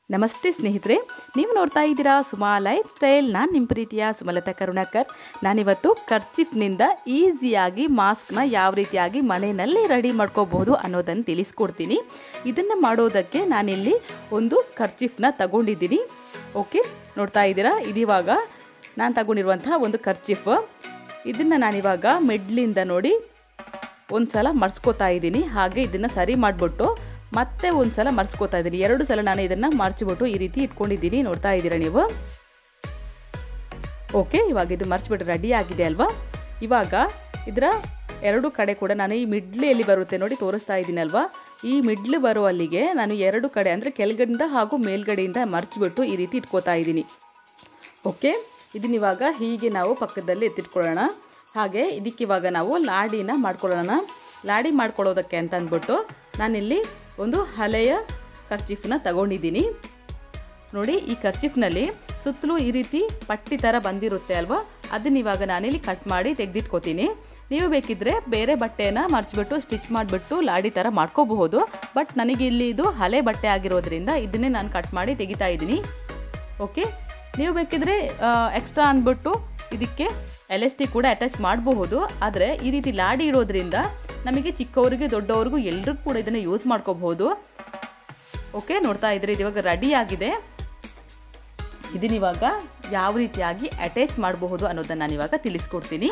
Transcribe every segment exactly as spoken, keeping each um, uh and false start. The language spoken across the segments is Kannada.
ನಮಸ್ತೆ ಸ್ನೇಹಿತರೆ, ನೀವು ನೋಡ್ತಾ ಇದ್ದೀರಾ ಸುಮಾ ಲೈಫ್ ಸ್ಟೈಲ್. ನಾನು ನಿಮ್ಮ ಪ್ರೀತಿಯ ಸುಮಲತಾ ಕರುಣಾಕರ್. ನಾನಿವತ್ತು ಕರ್ಚಿಫ್ನಿಂದ ಈಸಿಯಾಗಿ ಮಾಸ್ಕ್ನ ಯಾವ ರೀತಿಯಾಗಿ ಮನೆಯಲ್ಲಿ ರೆಡಿ ಮಾಡ್ಕೋಬಹುದು ಅನ್ನೋದನ್ನು ತಿಳಿಸ್ಕೊಡ್ತೀನಿ. ಇದನ್ನು ಮಾಡೋದಕ್ಕೆ ನಾನಿಲ್ಲಿ ಒಂದು ಕರ್ಚಿಫ್ನ ತಗೊಂಡಿದ್ದೀನಿ. ಓಕೆ, ನೋಡ್ತಾ ಇದ್ದೀರಾ, ಇದಿವಾಗ ನಾನು ತಗೊಂಡಿರುವಂತಹ ಒಂದು ಕರ್ಚಿಫ್. ಇದನ್ನು ನಾನಿವಾಗ ಮಿಡ್ಲಿಂದ ನೋಡಿ ಒಂದು ಸಲ ಮರ್ಚ್ಕೋತಾ ಇದ್ದೀನಿ. ಹಾಗೆ ಇದನ್ನು ಸರಿ ಮಾಡಿಬಿಟ್ಟು ಮತ್ತೆ ಒಂದು ಸಲ ಮರ್ಚ್ಕೋತಾ ಇದ್ದೀನಿ. ಎರಡು ಸಲ ನಾನು ಇದನ್ನು ಮರ್ಚಿಬಿಟ್ಟು ಈ ರೀತಿ ಇಟ್ಕೊಂಡಿದ್ದೀನಿ. ನೋಡ್ತಾ ಇದ್ದೀರಾ ನೀವು. ಓಕೆ, ಇವಾಗ ಇದು ಮರ್ಚಿಬಿಟ್ಟು ರೆಡಿ ಆಗಿದೆ ಅಲ್ವಾ. ಇವಾಗ ಇದರ ಎರಡು ಕಡೆ ಕೂಡ ನಾನು ಈ ಮಿಡ್ಲು ಎಲ್ಲಿ ಬರುತ್ತೆ ನೋಡಿ ತೋರಿಸ್ತಾ ಇದ್ದೀನಿ ಅಲ್ವಾ. ಈ ಮಿಡ್ಲು ಬರೋ ಅಲ್ಲಿಗೆ ನಾನು ಎರಡು ಕಡೆ ಅಂದರೆ ಕೆಳಗಡೆಯಿಂದ ಹಾಗೂ ಮೇಲ್ಗಡೆಯಿಂದ ಮರ್ಚಿಬಿಟ್ಟು ಈ ರೀತಿ ಇಟ್ಕೋತಾ ಇದ್ದೀನಿ. ಓಕೆ, ಇದನ್ನಿವಾಗ ಹೀಗೆ ನಾವು ಪಕ್ಕದಲ್ಲಿ ಎತ್ತಿಟ್ಕೊಳ್ಳೋಣ. ಹಾಗೆ ಇದಕ್ಕಿವಾಗ ನಾವು ಲಾಡಿನ ಮಾಡ್ಕೊಳ್ಳೋಣ. ಲಾಡಿ ಮಾಡ್ಕೊಳ್ಳೋದಕ್ಕೆ ಅಂತ ಅಂದ್ಬಿಟ್ಟು ನಾನಿಲ್ಲಿ ಒಂದು ಹಳೆಯ ಕರ್ಚಿಫ್ನ ತಗೊಂಡಿದ್ದೀನಿ. ನೋಡಿ, ಈ ಕರ್ಚಿಫ್ನಲ್ಲಿ ಸುತ್ತಲೂ ಈ ರೀತಿ ಪಟ್ಟಿ ಥರ ಬಂದಿರುತ್ತೆ ಅಲ್ವಾ. ಅದನ್ನ ಇವಾಗ ನಾನಿಲ್ಲಿ ಕಟ್ ಮಾಡಿ ತೆಗೆದಿಟ್ಕೋತೀನಿ. ನೀವು ಬೇಕಿದ್ದರೆ ಬೇರೆ ಬಟ್ಟೆನ ಮರ್ಚಿಬಿಟ್ಟು ಸ್ಟಿಚ್ ಮಾಡಿಬಿಟ್ಟು ಲಾಡಿ ಥರ ಮಾಡ್ಕೋಬಹುದು. ಬಟ್ ನನಗೆ ಇಲ್ಲಿ ಇದು ಹಳೆ ಬಟ್ಟೆ ಆಗಿರೋದ್ರಿಂದ ಇದನ್ನೇ ನಾನು ಕಟ್ ಮಾಡಿ ತೆಗಿತಾ ಇದ್ದೀನಿ. ಓಕೆ, ನೀವು ಬೇಕಿದ್ರೆ ಎಕ್ಸ್ಟ್ರಾ ಅಂದ್ಬಿಟ್ಟು ಇದಕ್ಕೆ ಎಲಾಸ್ಟಿಕ್ ಕೂಡ ಅಟ್ಯಾಚ್ ಮಾಡಬಹುದು. ಆದರೆ ಈ ರೀತಿ ಲಾಡಿ ಇರೋದ್ರಿಂದ ನಮಗೆ ಚಿಕ್ಕವರಿಗೆ ದೊಡ್ಡವ್ರಿಗೂ ಎಲ್ಲರಿಗೂ ಕೂಡ ಇದನ್ನು ಯೂಸ್ ಮಾಡ್ಕೋಬಹುದು. ಓಕೆ, ನೋಡ್ತಾ ಇದ್ರೆ ಇವಾಗ ರೆಡಿ ಆಗಿದೆ. ಇದನ್ನಿವಾಗ ಯಾವ ರೀತಿಯಾಗಿ ಅಟ್ಯಾಚ್ ಮಾಡಬಹುದು ಅನ್ನೋದನ್ನು ನಾನು ಇವಾಗ ತಿಳಿಸ್ಕೊಡ್ತೀನಿ.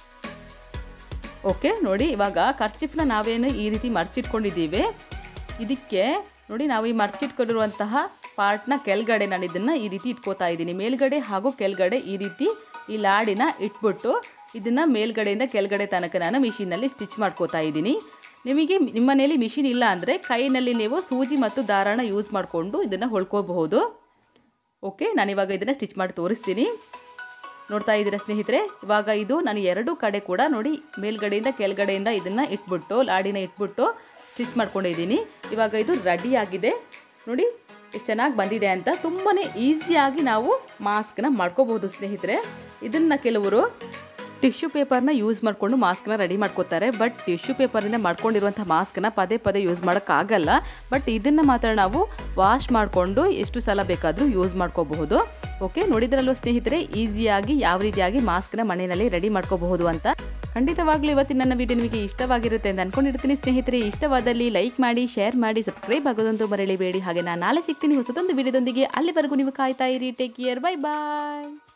ಓಕೆ, ನೋಡಿ, ಇವಾಗ ಕರ್ಚಿಫ್ನ ನಾವೇನು ಈ ರೀತಿ ಮರ್ಚಿಟ್ಕೊಂಡಿದ್ದೀವಿ. ಇದಕ್ಕೆ ನೋಡಿ, ನಾವು ಈ ಮರ್ಚಿಟ್ಕೊಂಡಿರುವಂತಹ ಪಾರ್ಟ್ನ ಕೆಳಗಡೆ ನಾನು ಇದನ್ನು ಈ ರೀತಿ ಇಟ್ಕೋತಾ ಇದ್ದೀನಿ. ಮೇಲ್ಗಡೆ ಹಾಗೂ ಕೆಳಗಡೆ ಈ ರೀತಿ ಈ ಲಾಡಿನ ಇಟ್ಬಿಟ್ಟು ಇದನ್ನು ಮೇಲ್ಗಡೆಯಿಂದ ಕೆಳಗಡೆ ತನಕ ನಾನು ಮಿಷಿನಲ್ಲಿ ಸ್ಟಿಚ್ ಮಾಡ್ಕೋತಾ ಇದ್ದೀನಿ. ನಿಮಗೆ ನಿಮ್ಮ ಮನೆಯಲ್ಲಿ ಮಿಷಿನ್ ಇಲ್ಲ ಅಂದರೆ ಕೈನಲ್ಲಿ ನೀವು ಸೂಜಿ ಮತ್ತು ದಾರಾನ ಯೂಸ್ ಮಾಡಿಕೊಂಡು ಇದನ್ನು ಹೊಳ್ಕೋಬಹುದು. ಓಕೆ, ನಾನಿವಾಗ ಇದನ್ನು ಸ್ಟಿಚ್ ಮಾಡಿ ತೋರಿಸ್ತೀನಿ. ನೋಡ್ತಾ ಇದ್ದೀರಾ ಸ್ನೇಹಿತರೆ, ಇವಾಗ ಇದು ನಾನು ಎರಡು ಕಡೆ ಕೂಡ ನೋಡಿ ಮೇಲ್ಗಡೆಯಿಂದ ಕೆಳಗಡೆಯಿಂದ ಇದನ್ನು ಇಟ್ಬಿಟ್ಟು ಲಾಡಿನ ಇಟ್ಬಿಟ್ಟು ಸ್ಟಿಚ್ ಮಾಡ್ಕೊಂಡಿದ್ದೀನಿ. ಇವಾಗ ಇದು ರೆಡಿ ಆಗಿದೆ. ನೋಡಿ ಎಷ್ಟು ಚೆನ್ನಾಗಿ ಬಂದಿದೆ ಅಂತ. ತುಂಬಾ ಈಸಿಯಾಗಿ ನಾವು ಮಾಸ್ಕ್ನ ಮಾಡ್ಕೋಬಹುದು ಸ್ನೇಹಿತರೆ. ಇದನ್ನು ಕೆಲವರು ಟಿಶ್ಯೂ ಪೇಪರ್ನ ಯೂಸ್ ಮಾಡಿಕೊಂಡು ಮಾಸ್ಕ್ನ ರೆಡಿ ಮಾಡ್ಕೋತಾರೆ. ಬಟ್ ಟಿಶ್ಯೂ ಪೇಪರಿಂದ ಮಾಡ್ಕೊಂಡಿರುವಂಥ ಮಾಸ್ಕ್ನ ಪದೇ ಪದೇ ಯೂಸ್ ಮಾಡೋಕ್ಕಾಗಲ್ಲ. ಬಟ್ ಇದನ್ನು ಮಾತ್ರ ನಾವು ವಾಶ್ ಮಾಡಿಕೊಂಡು ಎಷ್ಟು ಸಲ ಬೇಕಾದರೂ ಯೂಸ್ ಮಾಡ್ಕೋಬಹುದು. ಓಕೆ, ನೋಡಿದ್ರಲ್ವ ಸ್ನೇಹಿತರೆ, ಈಸಿಯಾಗಿ ಯಾವ ರೀತಿಯಾಗಿ ಮಾಸ್ಕ್ನ ಮನೆಯಲ್ಲಿ ರೆಡಿ ಮಾಡ್ಕೋಬಹುದು ಅಂತ. ಖಂಡಿತವಾಗ್ಲೂ ಇವತ್ತಿನ ನನ್ನ ವಿಡಿಯೋ ನಿಮಗೆ ಇಷ್ಟವಾಗಿರುತ್ತೆ ಅಂತ ಅಂದ್ಕೊಂಡಿರ್ತೀನಿ ಸ್ನೇಹಿತರೆ. ಇಷ್ಟವಾದಲ್ಲಿ ಲೈಕ್ ಮಾಡಿ, ಶೇರ್ ಮಾಡಿ, ಸಬ್ಸ್ಕ್ರೈಬ್ ಆಗೋದಂತೂ ಮರಳಿಬೇಡಿ. ಹಾಗೆ ನಾನು ನಾಳೆ ಸಿಗ್ತೀನಿ ಹೊಸದೊಂದು ವಿಡಿಯೋದೊಂದಿಗೆ. ಅಲ್ಲಿವರೆಗೂ ನೀವು ಕಾಯ್ತಾ ಇರಿ. ಟೇಕ್ ಕೇರ್, ಬೈ ಬಾಯ್.